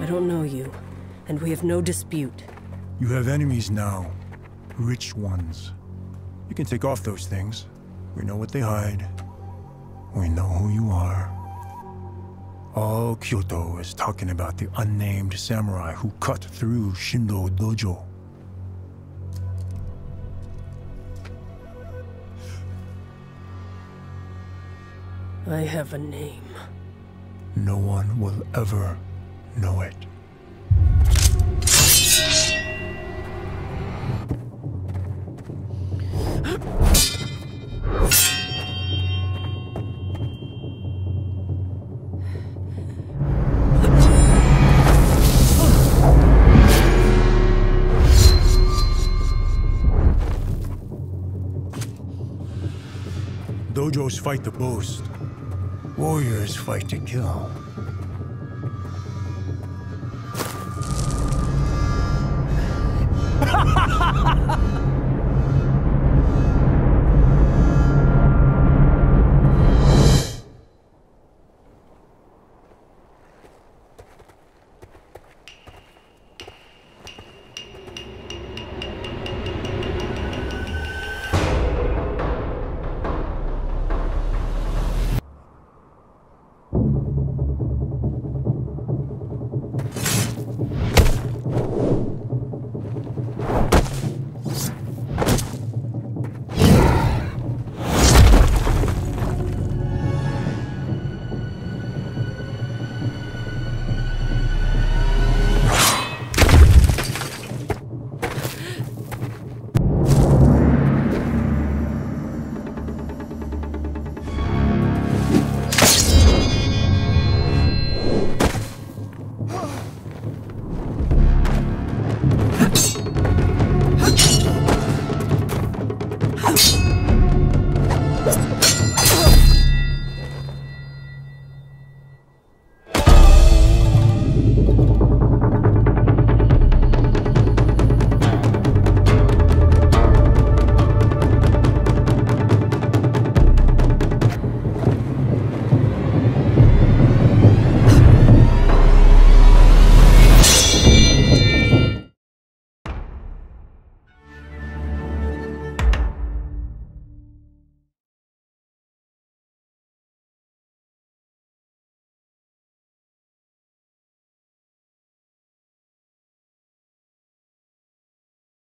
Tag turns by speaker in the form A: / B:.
A: don't know you, and we have no dispute.
B: You have enemies now. Rich ones. You can take off those things. We know what they hide. We know who you are. All Kyoto is talking about the unnamed samurai who cut through Shindo Dojo.
A: I have a name.
B: No one will ever know it. Dojos fight to boast. Warriors fight to kill.